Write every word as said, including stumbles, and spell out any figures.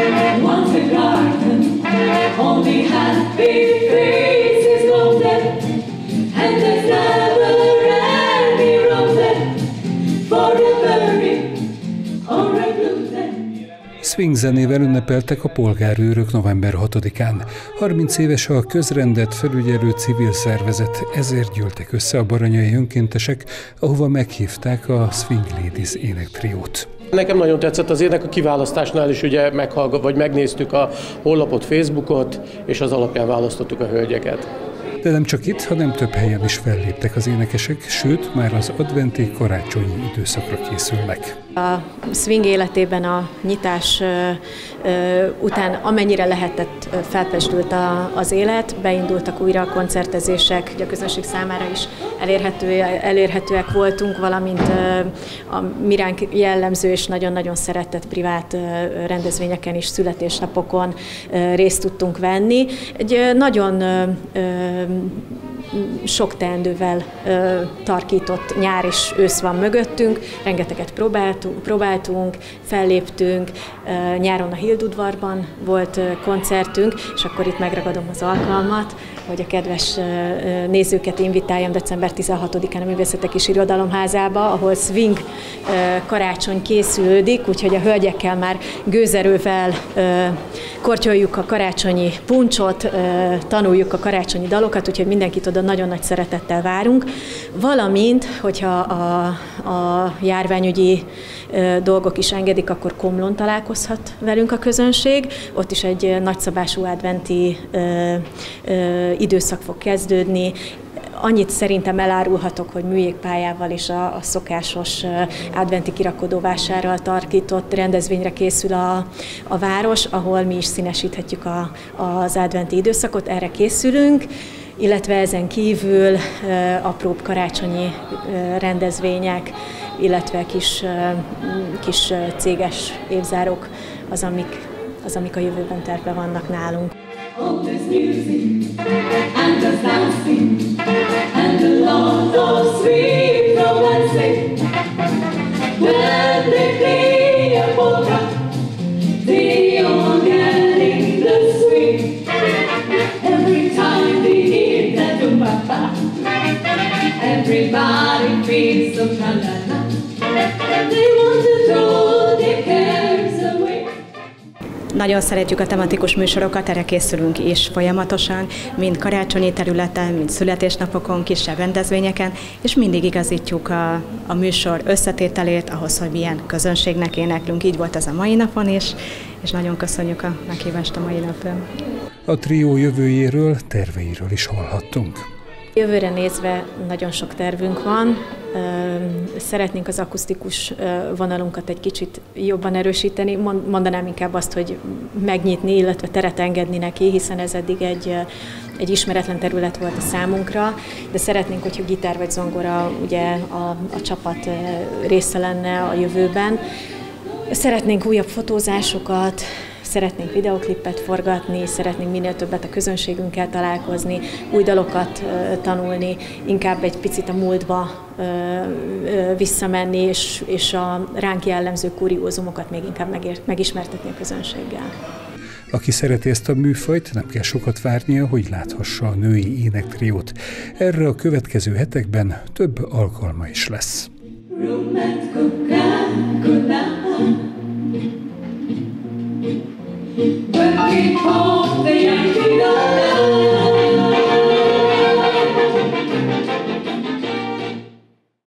once a garden, only happy faces bloom there, and there's never any room there for a bury or a gloom there. Swing zenével ünnepeltek a polgárőrök november hatodikán. harminc éves a közrendet felügyelő civil szervezet, ezért gyűltek össze a baranyai önkéntesek, ahova meghívták a Swing Ladies énektriót. Nekem nagyon tetszett az ének, a kiválasztásnál is ugye meghallgat, vagy megnéztük a honlapot, Facebookot, és az alapján választottuk a hölgyeket. De nem csak itt, hanem több helyen is felléptek az énekesek, sőt, már az adventi karácsonyi időszakra készülnek. A swing életében a nyitás ö, ö, után amennyire lehetett felpesdült a, az élet, beindultak újra a koncertezések, hogy a közönség számára is elérhető, elérhetőek voltunk, valamint ö, a miránk jellemző és nagyon-nagyon szeretett privát ö, rendezvényeken és születésnapokon ö, részt tudtunk venni. Egy ö, nagyon ö, ö, sok teendővel ö, tarkított nyár és ősz van mögöttünk, rengeteget próbáltunk, próbáltunk felléptünk, ö, nyáron a Hildudvarban volt ö, koncertünk, és akkor itt megragadom az alkalmat, hogy a kedves ö, nézőket invitáljam december tizenhatodikán a Művészetek és Irodalomházába, ahol swing ö, karácsony készülődik, úgyhogy a hölgyekkel már gőzerővel ö, kortyoljuk a karácsonyi puncsot, ö, tanuljuk a karácsonyi dalokat, úgyhogy mindenkit oda nagyon nagy szeretettel várunk, valamint, hogyha a, a járványügyi ö, dolgok is engedik, akkor Komlón találkozhat velünk a közönség, ott is egy nagyszabású adventi ö, ö, időszak fog kezdődni. Annyit szerintem elárulhatok, hogy műjégpályával és a, a szokásos adventi kirakodóvásárral tarkított rendezvényre készül a, a város, ahol mi is színesíthetjük a, az adventi időszakot, erre készülünk, illetve ezen kívül apróbb karácsonyi rendezvények, illetve kis, kis céges évzárók az, amik, az, amik a jövőben tervben vannak nálunk. All this music and the dancing and the lot of sweet romancing. When they play a polka, they are getting the swing. Every time they hear that dum-ba-ba, everybody feels so tra-la-la. They want to throw their cares away. Nagyon szeretjük a tematikus műsorokat, erre készülünk is folyamatosan, mind karácsonyi területen, mind születésnapokon, kisebb rendezvényeken, és mindig igazítjuk a, a műsor összetételét ahhoz, hogy milyen közönségnek éneklünk. Így volt ez a mai napon is, és nagyon köszönjük a meghívást a mai napon. A trió jövőjéről, terveiről is hallhattunk. Jövőre nézve nagyon sok tervünk van. Szeretnénk az akusztikus vonalunkat egy kicsit jobban erősíteni. Mondanám inkább azt, hogy megnyitni, illetve teret engedni neki, hiszen ez eddig egy, egy ismeretlen terület volt a számunkra, de szeretnénk, hogyha gitár vagy zongora ugye a, a csapat része lenne a jövőben. Szeretnénk újabb fotózásokat, szeretnénk videoklippet forgatni, szeretnénk minél többet a közönségünkkel találkozni, új dalokat uh, tanulni, inkább egy picit a múltba uh, uh, visszamenni, és, és a ránk jellemző kuriózumokat még inkább megért, megismertetni a közönséggel. Aki szereti ezt a műfajt, nem kell sokat várnia, hogy láthassa a női énektriót. Erre a következő hetekben több alkalma is lesz. Working hard.